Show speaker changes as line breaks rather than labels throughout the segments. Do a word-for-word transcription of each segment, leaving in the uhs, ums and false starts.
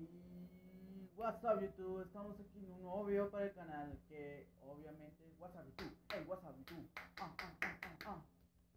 Y what's up YouTube, estamos aquí en un nuevo video para el canal que obviamente what's up YouTube, hey what's up YouTube, ah, ah, ah, ah, ah.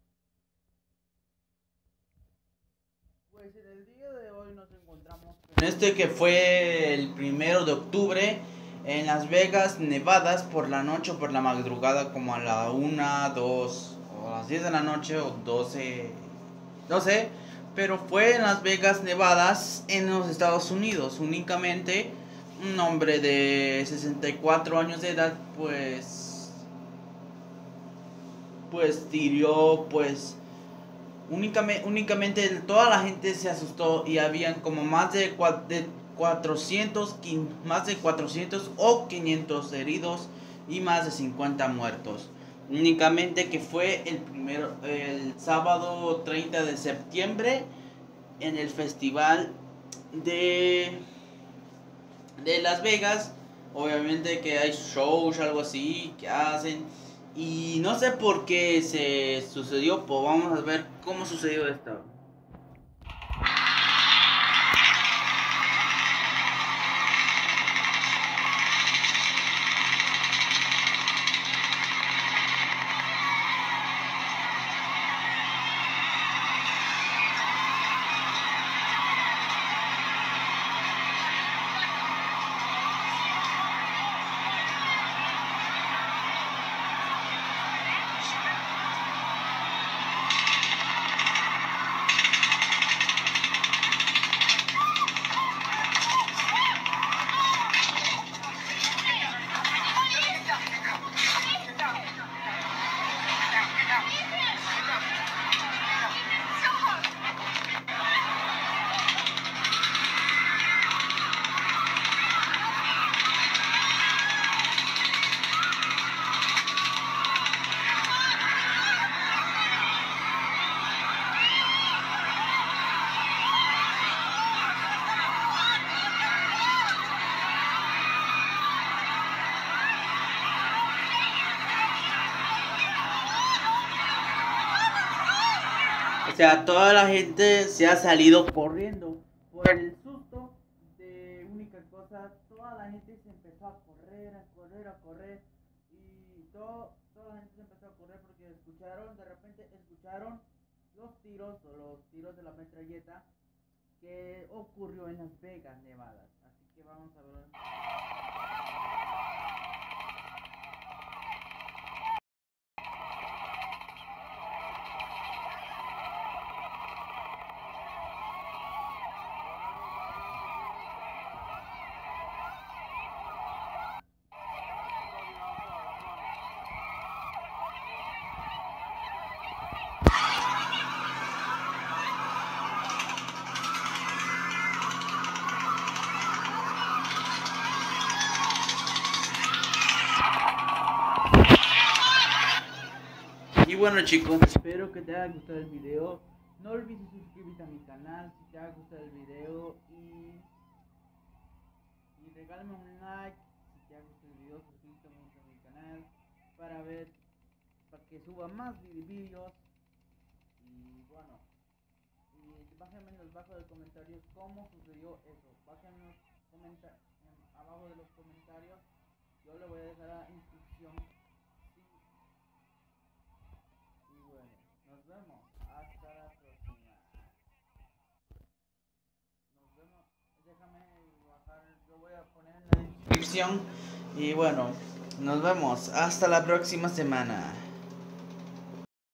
Pues en el día de hoy nos encontramos en este que fue el primero de octubre en Las Vegas, Nevada, por la noche o por la madrugada como a la una, dos o a las diez de la noche o doce, no sé. Pero fue en Las Vegas, Nevada, en los Estados Unidos. Únicamente un hombre de sesenta y cuatro años de edad, pues, pues tiró, pues, únicamente, únicamente toda la gente se asustó y habían como más de, de cuatrocientos, más de cuatrocientos o quinientos heridos y más de cincuenta muertos. Únicamente que fue el primero, el sábado treinta de septiembre en el festival de de Las Vegas. Obviamente que hay shows, algo así que hacen y no sé por qué se sucedió, pues vamos a ver cómo sucedió esto. O sea, toda la gente se ha salido corriendo por el susto de única cosa. Toda la gente se empezó a correr, a correr, a correr. Y todo, toda la gente se empezó a correr porque escucharon, de repente escucharon los tiros o los tiros de la metralleta que ocurrió en Las Vegas, Nevada. Así que vamos a ver. Y bueno chicos, espero que te haya gustado el video. No olvides suscribirte a mi canal si te ha gustado el video y, y regálame un like si te ha gustado el video. Suscríbete mucho a mi canal para ver, para que suba más videos. Y bueno, y bájenme en los bajos de comentarios cómo sucedió eso. Bájenme comenta abajo de los comentarios. Yo le voy a dejar la instrucción. Nos vemos hasta la próxima. Nos vemos. Déjame bajar. Yo voy a poner en la descripción. Y bueno, nos vemos hasta la próxima semana.